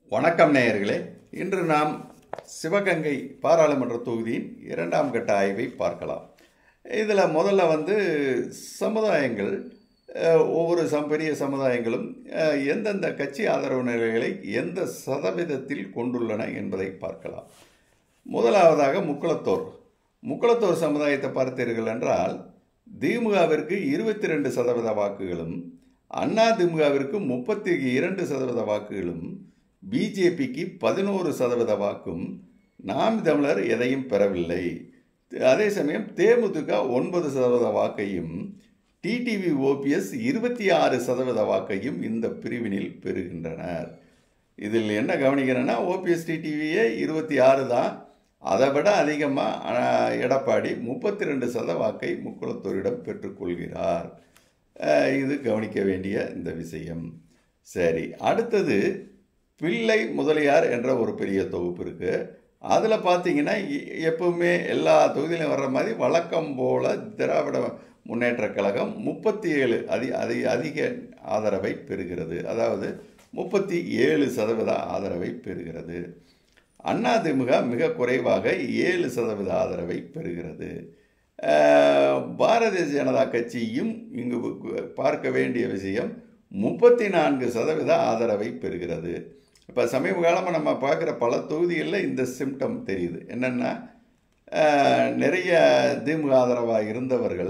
வணக்கம் நேயர்களே. இன்று நாம் சிவகங்கை பாராளுமன்ற தொகுதியின் 2ஆம் கட்ட ஆய்வை பார்க்கலாம். இதில் முதல்ல சமுதாயங்கள், ஒவ்வொரு பெரிய சமுதாயங்களும் எந்தெந்த கட்சி ஆதரவு நிலைகளை எந்த சதவீதத்தில் கொண்டுள்ளன என்பதை பார்க்கலாம். முதலாவதாக முக்குளத்தோர் சமுதாயத்தை பார்த்தீர்கள் என்றால் திமுகவிற்கு 22% வாக்குகளும், அதிமுகவிற்கு 32% வாக்குகளும், பிஜேபிக்கு 11% வாக்கும், நாம் தமிழர் எதையும் பெறவில்லை. அதே சமயம் தேமுதிக 9% வாக்கையும், டிடிவி ஓபிஎஸ் 26% வாக்கையும் இந்த பிரிவினில் பெறுகின்றனர். இதில் என்ன கவனிக்கிறேன்னா, ஓபிஎஸ் டிடிவியே 26 தான். அதை விட அதிகமாக எடப்பாடி 32% வாக்கை முக்குளத்தோரிடம் பெற்றுக்கொள்கிறார். இது கவனிக்க வேண்டிய இந்த விஷயம். சரி, அடுத்தது பிள்ளை முதலியார் என்ற ஒரு பெரிய தொகுப்பு இருக்குது. அதில் பார்த்தீங்கன்னா எப்பவுமே எல்லா தொகுதியிலும் வர்ற மாதிரி வழக்கம் போல் திராவிட முன்னேற்ற கழகம் 37 அதிக ஆதரவை பெறுகிறது. அதாவது 37% ஆதரவை பெறுகிறது. அதிமுக மிக குறைவாக 7% ஆதரவை பெறுகிறது. பாரதிய ஜனதா கட்சியும் இங்கு பார்க்க வேண்டிய விஷயம் 34% ஆதரவை பெறுகிறது. இப்போ சமீப காலமாக நம்ம பார்க்குற பல தொகுதிகளில் இந்த சிம்டம் தெரியுது. என்னென்னா, நிறைய திமுக ஆதரவாக இருந்தவர்கள்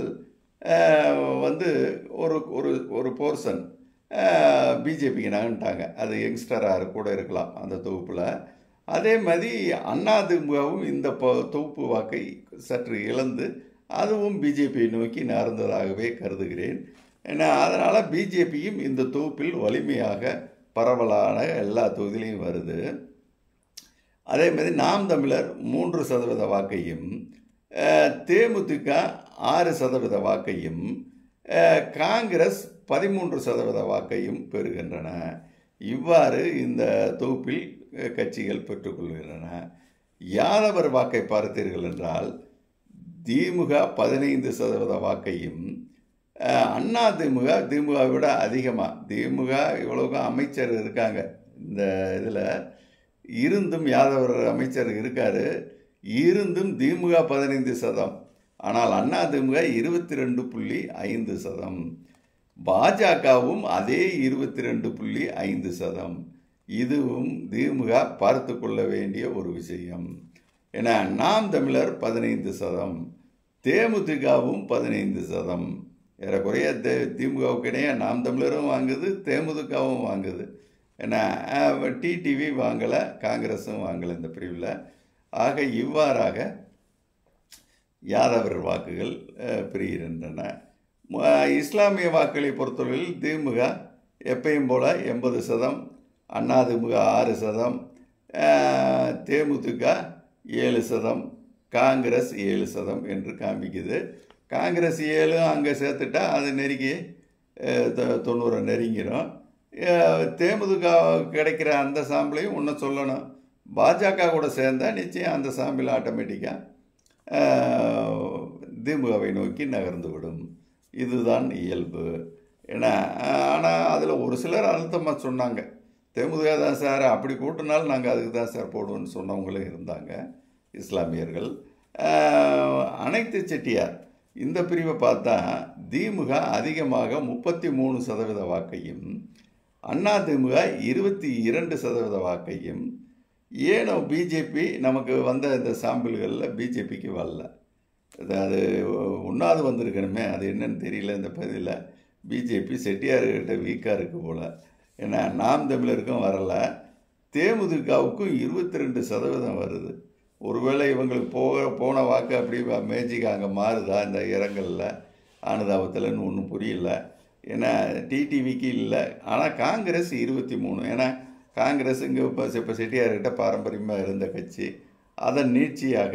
ஒரு ஒரு ஒரு போர்ஷன் பிஜேபிக்கு நகன்ட்டாங்க. அது யங்ஸ்டராக கூட இருக்கலாம் அந்த தொகுப்பில். அதே மாதிரி அதிமுகவும் இந்த தொகுப்பு வாக்கை சற்று இழந்து அதுவும் பிஜேபியை நோக்கி நகர்ந்ததாகவே கருதுகிறேன். ஏன்னா அதனால் பிஜேபியும் இந்த தொகுப்பில் வலிமையாக பரவலான எல்லா தொகுதியிலையும் வருது. அதே மாதிரி நாம் தமிழர் 3% வாக்கையும், தேமுதிக 6% வாக்கையும், காங்கிரஸ் 13% வாக்கையும் பெறுகின்றன. இவ்வாறு இந்த தொகுப்பில் கட்சிகள் பெற்றுக்கொள்கின்றன. யாதவர் வாக்கை பார்த்தீர்கள் என்றால் திமுக 15% வாக்கையும், திமுக விட அதிகமாக, திமுக இவ்வளவு அமைச்சர் இருக்காங்க இந்த இதில் இருந்தும், யாதவர் அமைச்சர் இருக்கார் இருந்தும் திமுக 15%, ஆனால் அதிமுக 22.5%, பாஜகவும் அதே 22.5%. இதுவும் திமுக பார்த்து கொள்ள வேண்டிய ஒரு விஷயம். ஏன்னா நாம் தமிழர் 15%, தேமுதிகவும் 15%. ஏறக்குறைய திமுகவுக்கு இடையே நாம் தமிழரும் வாங்குது, தேமுதிகவும் வாங்குது. ஏன்னா டிடிவி வாங்கலை, காங்கிரஸும் வாங்கலை இந்த பிரிவில். ஆக இவ்வாறாக யாதவர் வாக்குகள் பிரிகின்றன. இஸ்லாமிய வாக்குகளை பொறுத்தவரையில் திமுக எப்பயும் போல் 80%, அதிமுக 6%, தேமுதிக 7%, காங்கிரஸ் 7% என்று காமிக்குது. காங்கிரஸ் 7 அங்கே சேர்த்துட்டா அது நெருங்கி 90 நெருங்கிடும். தேமுதிக கிடைக்கிற அந்த சாம்பிளையும் ஒன்று சொல்லணும், பாஜக கூட சேர்ந்தால் நிச்சயம் அந்த சாம்பிள் ஆட்டோமேட்டிக்காக திமுகவை நோக்கி நகர்ந்து விடும். இதுதான் இயல்பு. ஏன்னா ஆனால் அதில் ஒரு சிலர் அழுத்தமாக சொன்னாங்க, தேமுதிக தான் சார், அப்படி கூட்டினாலும் நாங்கள் அதுக்கு தான் சார் போடுவோம்னு சொன்னவங்களும் இருந்தாங்க இஸ்லாமியர்கள். அனைத்து செட்டியார் இந்த பிரிவை பார்த்தா திமுக அதிகமாக 33% வாக்கையும், அதிமுக 22% வாக்கையும், ஏனோ பிஜேபி நமக்கு வந்த இந்த சாம்பிள்களில் பிஜேபிக்கு வரல. அது ஒன்றாவது வந்திருக்கணுமே, அது என்னன்னு தெரியல. இந்த பகுதியில் பிஜேபி செட்டியார்கிட்ட வீக்காக இருக்குது போல். ஏன்னா நாம் தமிழருக்கும் வரலை, தேமுதிகவுக்கும் 22% வருது. ஒருவேளை இவங்களுக்கு போன வாக்கு அப்படி மேஜிக் அங்கே மாறுதா இந்த இரங்கலில் அனுதாபத்தில்னு ஒன்றும் புரியல. ஏன்னா டிடிவிக்கு இல்லை, ஆனால் காங்கிரஸ் 23. ஏன்னா காங்கிரஸ் இங்கே இப்போ செட்டியார்கிட்ட பாரம்பரியமாக இருந்த கட்சி, அதன் நீட்சியாக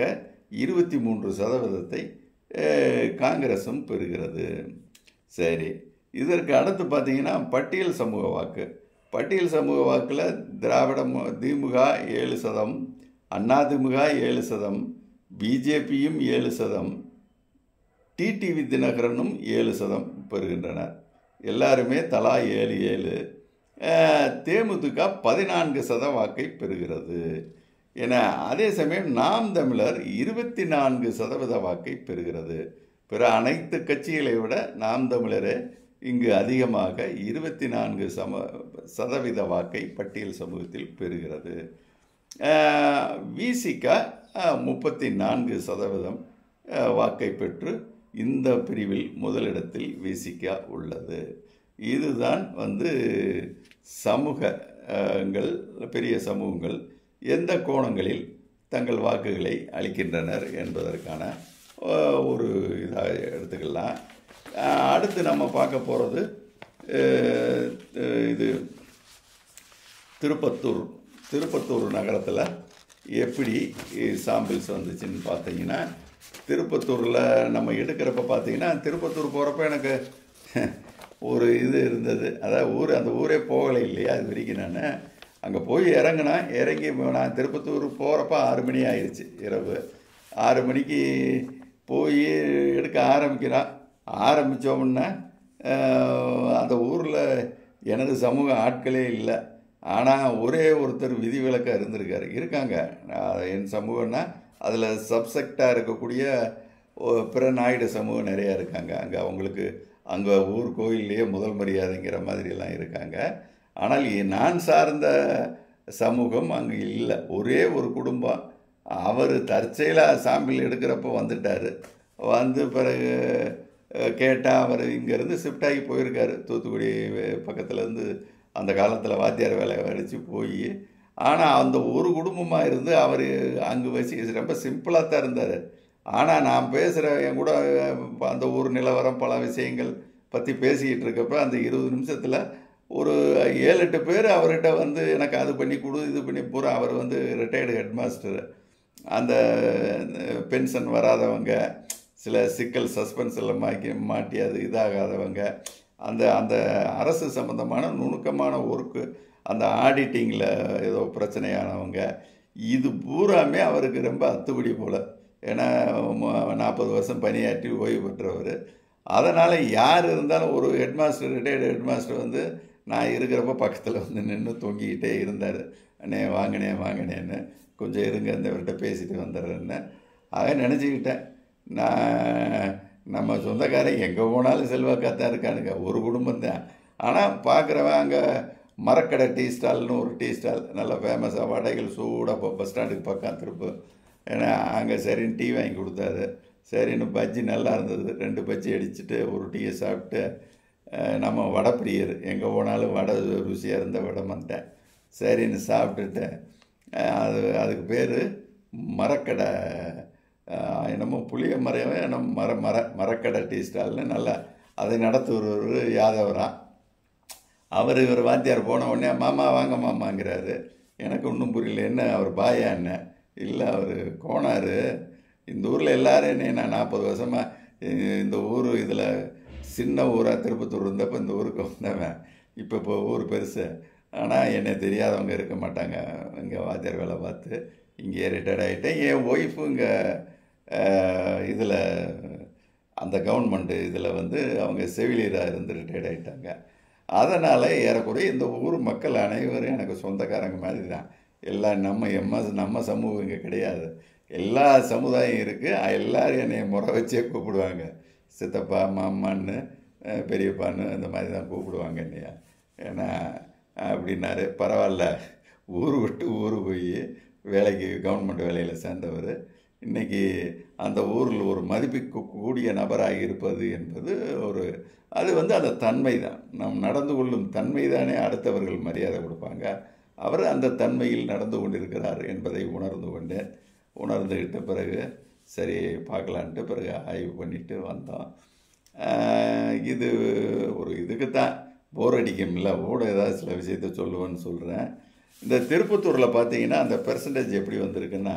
23% காங்கிரஸும் பெறுகிறது. சரி, இதற்கு அடுத்து பார்த்தீங்கன்னா பட்டியல் சமூக வாக்கு. பட்டியல் சமூக வாக்கில் திமுக 7%, அதிமுக 7%, பிஜேபியும் 7%, டிடிவி தினகரனும் 7% பெறுகின்றனர். எல்லாருமே தலா 7. தேமுதிக 14% வாக்கை பெறுகிறது. என அதே சமயம் நாம் தமிழர் 24% வாக்கை பெறுகிறது. பிற அனைத்து கட்சிகளை விட நாம் தமிழரே இங்கு அதிகமாக 24% வாக்கை பட்டியல் சமூகத்தில் பெறுகிறது. விசிக 34% வாக்கை பெற்று இந்த பிரிவில் முதலிடத்தில் விசிக உள்ளது. இதுதான் சமூகங்கள், பெரிய சமூகங்கள் எந்த கோணங்களில் தங்கள் வாக்குகளை அளிக்கின்றனர் என்பதற்கான ஒரு இதாக எடுத்துக்கலாம். அடுத்து நம்ம பார்க்க போகிறது இது திருப்பத்தூர் நகரத்தில் எப்படி சாம்பிள்ஸ் வந்துச்சுன்னு பார்த்தீங்கன்னா, திருப்பத்தூரில் நம்ம எடுக்கிறப்ப பார்த்தீங்கன்னா, திருப்பத்தூர் போகிறப்ப எனக்கு ஒரு இது இருந்தது. அதாவது அந்த ஊரே போகலை இல்லையா, அது வரைக்கும் நான் அங்கே போய் இறங்கி நான் திருப்பத்தூர் போகிறப்ப 6 மணி ஆயிடுச்சு. இரவு 6 மணிக்கு போய் எடுக்க ஆரம்பித்தோம்னா அந்த ஊரில் எனது சமூக ஆட்களே இல்லை. ஆனால் ஒரே ஒருத்தர் விதிவிலக்காக இருக்காங்க. என் சமூகம்னா அதில் சப்செக்டாக இருக்கக்கூடிய பிற நாயுடு சமூகம் நிறையா இருக்காங்க. அவங்களுக்கு அங்கே ஊர் கோயில்லையே முதல் மரியாதைங்கிற மாதிரியெல்லாம் இருக்காங்க. ஆனால் நான் சார்ந்த சமூகம் அங்கே இல்லை. ஒரே ஒரு குடும்பம், அவர் தற்செயலாக சாம்பிள் எடுக்கிறப்போ வந்துட்டார். பிறகு கேட்டால் அவர் இங்கேருந்து ஷிஃப்ட் ஆகி போயிருக்காரு. தூத்துக்குடி பக்கத்துலேருந்து அந்த காலத்தில் வாத்தியார் வேலை வரைச்சி போய். ஆனால் அந்த ஒரு குடும்பமாக இருந்து அவர் அங்கே ரொம்ப சிம்பிளாக தான் இருந்தார். ஆனால் நான் பேசுகிற என் கூட அந்த ஊர் நிலவரம் பல விஷயங்கள் பற்றி பேசிக்கிட்டு இருக்கப்போ அந்த 20 நிமிஷத்தில் ஒரு 7-8 பேர் அவர்கிட்ட எனக்கு அது பண்ணி கொடு, இது பண்ணி பூரா. அவர் ரிட்டையர்டு ஹெட் மாஸ்டர். அந்த பென்ஷன் வராதவங்க, சில சிக்கல் சஸ்பென்ஸில் மாட்டி அது இதாகாதவங்க, அந்த அரசு சம்மந்தமான நுணுக்கமான ஒர்க்கு, அந்த ஆடிட்டிங்கில் ஏதோ பிரச்சனையானவங்க, இது பூராமே அவருக்கு ரொம்ப அத்துப்படி போல். ஏன்னா 40 வருஷம் பணியாற்றி ஓய்வு பெற்றவர். அதனால் யார் இருந்தாலும் ஒரு ஹெட்மாஸ்டர், ரிட்டையர்டு ஹெட்மாஸ்டர் நான் இருக்கிறப்ப பக்கத்தில் நின்று தொங்கிக்கிட்டே இருந்தார். அண்ணே வாங்கினேன்னு கொஞ்சம் இருங்க, இவர்கிட்ட பேசிட்டு வந்துடுறேன்னு. ஆக நினச்சிக்கிட்டேன், நம்ம சொந்தக்காரன் எங்கே போனாலும் செல்வாக்காக தான் இருக்கானுங்க, ஒரு குடும்பம் தான். ஆனால் பார்க்குறவன் அங்கே மரக்கடை டீ ஸ்டால்னு ஒரு டீ ஸ்டால் நல்லா ஃபேமஸாக, வடைகள் சூடாக பஸ் ஸ்டாண்டுக்கு பக்கம் திருப்பு. ஏன்னா அங்கே சரின்னு டீ வாங்கி கொடுத்தாரு. சரின்னு பஜ்ஜி நல்லா இருந்தது, 2 பஜ்ஜி அடிச்சுட்டு ஒரு டீயை சாப்பிட்டு, நம்ம வடை பிரியர், எங்கே போனாலும் வடை ருசியாக இருந்த வடை வந்தேன். சரின்னு சாப்பிட்டுட்டு அதுக்கு பேர் மரக்கடை, என்னமோ புளிய மரவே நம்ம மரக்கடை டீ ஸ்டால்னு நல்லா அதை நடத்துகிறவர் யாதவரான். இவர் வாத்தியார் போன உடனே மாமா வாங்க மாமாங்கிறாரு. எனக்கு ஒன்றும் புரியல, என்ன அவர் பாயா என்ன? இல்லை, அவர் கோனார். இந்த ஊரில் எல்லோரும் என்ன, நான் 40 வருஷமாக இந்த ஊர் இதில் சின்ன ஊராக திருப்பத்தூர் இருந்தப்போ இந்த ஊருக்கு வந்தவன். இப்போ ஊர் பெருசு. ஆனால் என்னை தெரியாதவங்க இருக்க மாட்டாங்க. இங்கே வாத்தியார் வேலை பார்த்து இங்கே ரிட்டையர்ட் ஆகிட்டேன். என் ஒய்ஃபு இங்கே இதில் அந்த கவர்மெண்ட்டு இதில் அவங்க செவிலியராக இருந்து ரிட்டையர்ட் ஆகிட்டாங்க. அதனால் ஏறக்குறைய இந்த ஊர் மக்கள் அனைவரும் எனக்கு சொந்தக்காரங்க மாதிரி தான். எல்லாம் நம்ம சமூகம் இங்கே கிடையாது, எல்லா சமுதாயம் இருக்குது. எல்லோரும் என்னை முறை வச்சே கூப்பிடுவாங்க. சித்தப்பா, மாமான்னு, பெரியப்பான்னு இந்த மாதிரி தான் கூப்பிடுவாங்க என்னையா. ஏன்னா அப்படின்னாரு. பரவாயில்ல, ஊர் விட்டு ஊர் போய் வேலைக்கு கவர்மெண்ட் வேலையில் சேர்ந்தவர் இன்றைக்கி அந்த ஊரில் ஒரு மதிப்பிக்கக்கூடிய நபராக இருப்பது என்பது அது அந்த தன்மை தான். நாம் நடந்து கொள்ளும் தன்மை தானே அடுத்தவர்கள் மரியாதை கொடுப்பாங்க. அவர் அந்த தன்மையில் நடந்து கொண்டிருக்கிறார் என்பதை உணர்ந்துக்கிட்ட பிறகு சரி பார்க்கலான்ட்டு பிறகு ஆய்வு பண்ணிட்டு வந்தோம். இது இதுக்குத்தான் போர் அடிக்கும்ல, ஏதாவது சில விஷயத்த சொல்லுவேன்னு சொல்கிறேன். இந்த திருப்பத்தூரில் பார்த்தீங்கன்னா அந்த பெர்சன்டேஜ் எப்படி வந்திருக்குன்னா,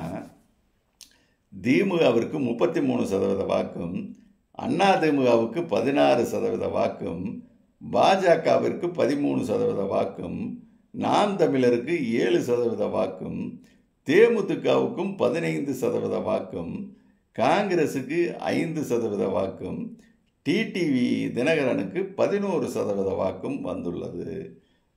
திமுகவிற்கு 33% வாக்கும், அதிமுகவுக்கு 16% வாக்கும், பாஜகவிற்கு 13% வாக்கும், நாம் தமிழருக்கு 7% வாக்கும், தேமுதிகவுக்கும் 15% வாக்கும், காங்கிரஸுக்கு 5% வாக்கும், டிடிவி தினகரனுக்கு 11% வாக்கும் வந்துள்ளது.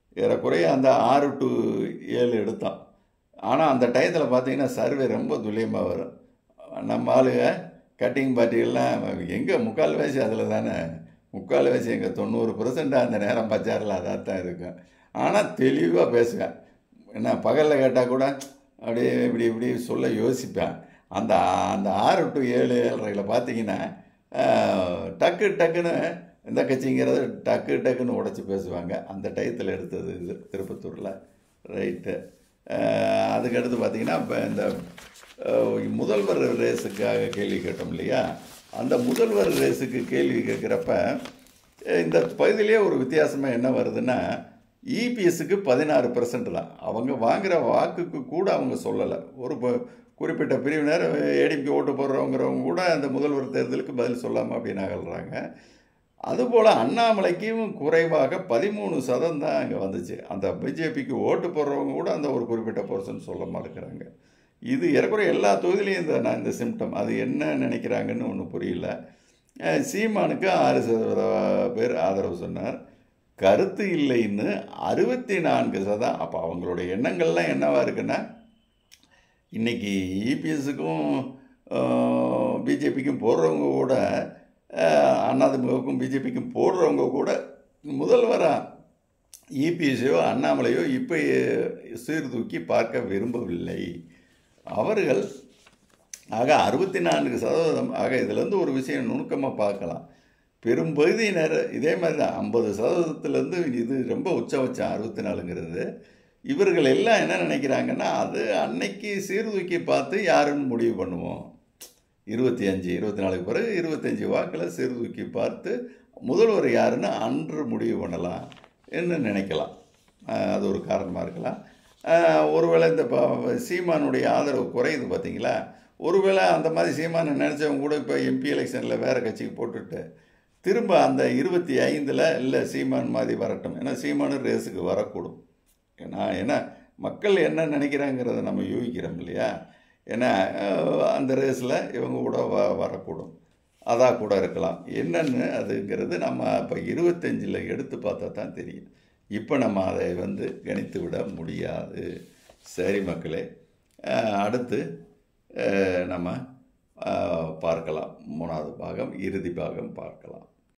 ஏறக்குறைய அந்த 6 to 7 எடுத்தான். ஆனால் அந்த டயத்தில் பார்த்தீங்கன்னா சர்வே ரொம்ப துல்லியமாக வரும். நம்ம ஆளுங்க கட்டிங் பார்ட்டிகள்லாம் எங்கே முக்கால்வாசி அதில் தானே, முக்கால்வாசி எங்கே 90% அந்த நேரம் பச்சாரில் அதாக தான் இருக்கும். ஆனால் தெளிவாக பேசுவேன். என்ன பகலில் கேட்டால் கூட அப்படியே இப்படி இப்படி சொல்ல யோசிப்பேன். அந்த அந்த 6 to 7 7:30 பார்த்தீங்கன்னா டக்கு டக்குன்னு இந்த கட்சிங்கிறத டக்கு டக்குன்னு உடச்சி பேசுவாங்க. அந்த டயத்தில் எடுத்தது இது திருப்பத்தூரில். ரைட்டு. அதுக்கடுத்து பார்த்தீங்கன்னா இப்போ இந்த முதல்வர் ரேஸுக்காக கேள்வி கேட்டோம் இல்லையா, அந்த முதல்வர் ரேஸுக்கு கேள்வி கேட்குறப்ப இந்த பகுதியிலே ஒரு வித்தியாசமாக என்ன வருதுன்னா, இபிஎஸ்க்கு 16% தான். அவங்க வாங்குகிற வாக்குக்கு கூட அவங்க சொல்லலை. ஒரு குறிப்பிட்ட பிரிவினர் ஏடிஎம்கே ஓட்டு போடுறவங்கிறவங்க கூட அந்த முதல்வர் தேர்தலுக்கு பதில் சொல்லாமல் அப்படின்னு அகல்றாங்க. அதுபோல் அண்ணாமலைக்கும் குறைவாக 13% தான் அங்கே வந்துச்சு. அந்த பிஜேபிக்கு ஓட்டு போடுறவங்க கூட அந்த ஒரு குறிப்பிட்ட பர்சன்ட் சொல்ல மாட்டேங்கிறாங்க. இது ஏறக்குறைய எல்லா தொகுதியிலையும் இந்த சிம்டம். அது என்ன நினைக்கிறாங்கன்னு ஒன்றும் புரியல. சீமானுக்கு 6% பேர் ஆதரவு சொன்னார். கருத்து இல்லைன்னு 64%. அப்போ அவங்களுடைய எண்ணங்கள்லாம் என்னவா இருக்குன்னா, இன்றைக்கி இபிஎஸ்ஸுக்கும் பிஜேபிக்கும் போடுறவங்க கூட, அதிமுகவுக்கும் பிஜேபிக்கும் போடுறவங்க கூட முதல்வராக இபிஎஸ்ஸையோ அண்ணாமலையோ இப்போ சீர்தூக்கி பார்க்க விரும்பவில்லை அவர்கள். ஆக 64%. ஆக இதிலேருந்து ஒரு விஷயம் நுணுக்கமாக பார்க்கலாம். பெரும்பகுதியினர் இதே மாதிரி தான் 50%லேருந்து இது ரொம்ப உச்சபட்சம் 64ங்கிறது. இவர்கள் எல்லாம் என்ன நினைக்கிறாங்கன்னா, அது அன்னைக்கு சீர்தூக்கி பார்த்து யாருன்னு முடிவு பண்ணுவோம். 24 பிறகு 25 வாக்கில் சீர்தூக்கி பார்த்து முதல்வர் யாருன்னு அன்று முடிவு பண்ணலாம் என்று நினைக்கலாம். அது ஒரு காரணமாக இருக்கலாம். ஒருவேளை இந்த சீமானுடைய ஆதரவு குறையுது பார்த்தீங்களா, ஒருவேளை அந்த மாதிரி சீமானை நினச்சவங்க கூட இப்போ எம்பி எலெக்ஷனில் வேறு கட்சிக்கு போட்டுட்டு திரும்ப அந்த 25ல் இல்லை சீமான் மாதிரி வரட்டும். ஏன்னா சீமானு ரேஸுக்கு வரக்கூடும். ஏன்னா மக்கள் என்ன நினைக்கிறாங்கிறத நம்ம யூகிக்கிறோம் இல்லையா. ஏன்னா அந்த ரேஸில் இவங்க கூட வரக்கூடும். அதாக கூட இருக்கலாம். என்னென்னு அதுங்கிறது நம்ம இப்போ 25ல் எடுத்து பார்த்தா தான் தெரியும். இப்போ நம்ம அதை கணித்து விட முடியாது. சரி மக்களே, அடுத்து நம்ம பார்க்கலாம். 3வது பாகம், இறுதி பாகம் பார்க்கலாம்.